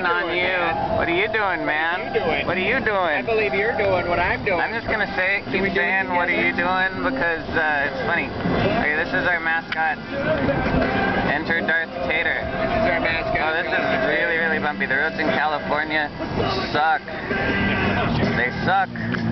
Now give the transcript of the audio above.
on you. Man? What are you doing, man? What are you doing? I believe you're doing what I'm doing. I'm just gonna keep saying, what are you doing? Because it's funny. Okay, this is our mascot. Enter Darth Tater. This is our mascot. Oh, this is really, really bumpy. The roads in California suck. They suck.